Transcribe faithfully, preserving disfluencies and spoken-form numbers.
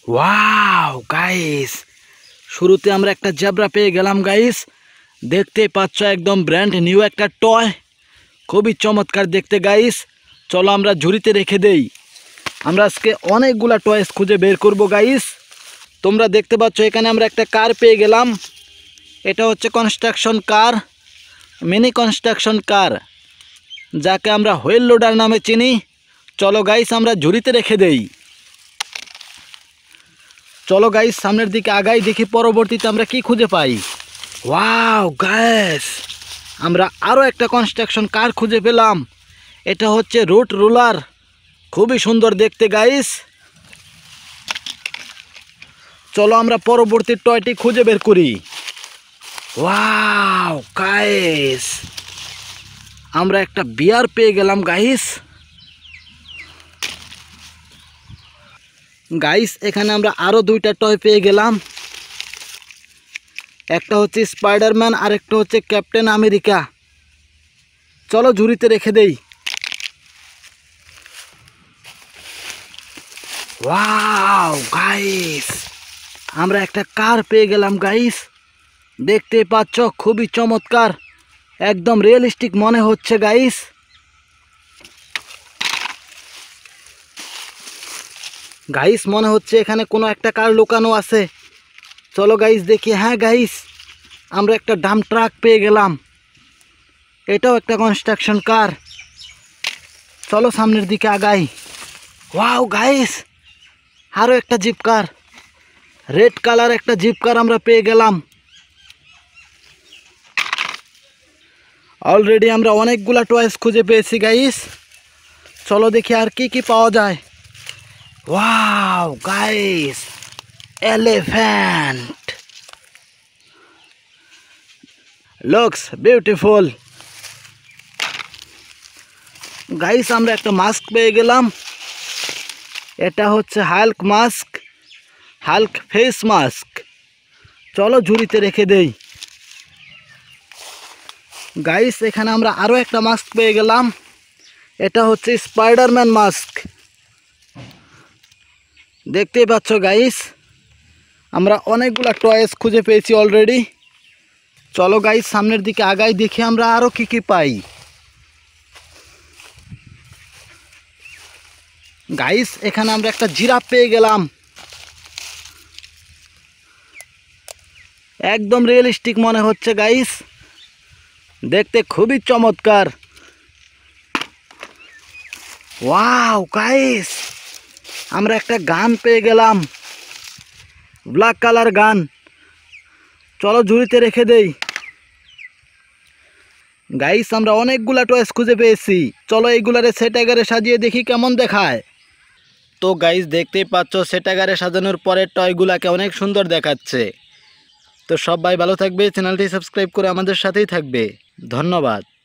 Wow guys, শুরুতে আমরা একটা জেব্রা পেয়ে গেলাম গাইস। দেখতেই পাচ্ছ একদম ব্র্যান্ড নিউ একটা টয়, খুবই চমৎকার দেখতে গাইস। চলো আমরা ঝুড়িতে রেখে দেই। আমরা আজকে অনেকগুলা টয়েস খুঁজে বের করব গাইস। তোমরা দেখতে পাচ্ছ এখানে আমরা একটা কার পেয়ে গেলাম। এটা হচ্ছে construction car, mini construction car, যাকে আমরা হুইল লোডার নামে চিনি। চলো গাইস আমরা ঝুড়িতে রেখে দেই। চলো গাইস সামনের দিকে আগাই, দেখি পরবর্তীতে আমরা কি খুঁজে পাই। ওয়াও গাইস, আমরা আরও একটা কনস্ট্রাকশন কার খুঁজে পেলাম। এটা হচ্ছে রুট রুলার, খুবই সুন্দর দেখতে গাইস। চলো আমরা পরবর্তী টয়টি খুঁজে বের করি। ওয়াও গাইস, আমরা একটা বিয়ার পেয়ে গেলাম গাইস। গাইস এখানে আমরা আরও দুইটা টয় পেয়ে গেলাম। একটা হচ্ছে স্পাইডারম্যান আর একটা হচ্ছে ক্যাপ্টেন আমেরিকা। চলো ঝুড়িতে রেখে দেই। ওয়াও গাইস, আমরা একটা কার পেয়ে গেলাম গাইস। দেখতে পাচ্ছ খুবই চমৎকার, একদম রিয়েলিস্টিক মনে হচ্ছে গাইস। গাইস মনে হচ্ছে এখানে কোনো একটা কার লুকানো আছে। চলো গাইস দেখি। হ্যাঁ গাইস, আমরা একটা ডাম্প ট্রাক পেয়ে গেলাম। এটাও একটা কনস্ট্রাকশন কার। চলো সামনের দিকে আগাই। ওয়াও গাইস, আরও একটা জিপ কার, রেড কালার একটা জিপ কার আমরা পেয়ে গেলাম। অলরেডি আমরা অনেকগুলা টয়েস খুঁজে পেয়েছি গাইস। চলো দেখি আর কি কি পাওয়া যায়। Wow guys, elephant, looks beautiful. Guys আমরা একটা মাস্ক পেয়ে গেলাম। এটা হচ্ছে Hulk mask, Hulk face mask. চলো ঝুড়িতে রেখে দেই। গাইস এখানে আমরা আরও একটা মাস্ক পেয়ে গেলাম। এটা হচ্ছে স্পাইডারম্যান মাস্ক। দেখতেই পাচ্ছ গাইস, আমরা অনেকগুলা টয়েস খুঁজে পেয়েছি অলরেডি। চলো গাইস সামনের দিকে আগাই, দেখি আমরা আরও কি কি পাই। গাইস এখানে আমরা একটা জিরাফ পেয়ে গেলাম। একদম রিয়েলিস্টিক মনে হচ্ছে গাইস, দেখতে খুবই চমৎকার। ওয়াও গাইস, আমরা একটা গান পেয়ে গেলাম, ব্ল্যাক কালার গান। চলো ঝুড়িতে রেখে দেই। গাইস আমরা অনেকগুলা টয়েস খুঁজে পেয়েছি। চলো এইগুলারে সেটাগারে সাজিয়ে দেখি কেমন দেখায়। তো গাইস দেখতেই পাচ্ছ সেটাগারে সাজানোর পরে টয়গুলাকে অনেক সুন্দর দেখাচ্ছে। তো সবাই ভালো থাকবে, চ্যানেলটি সাবস্ক্রাইব করে আমাদের সাথেই থাকবে। ধন্যবাদ।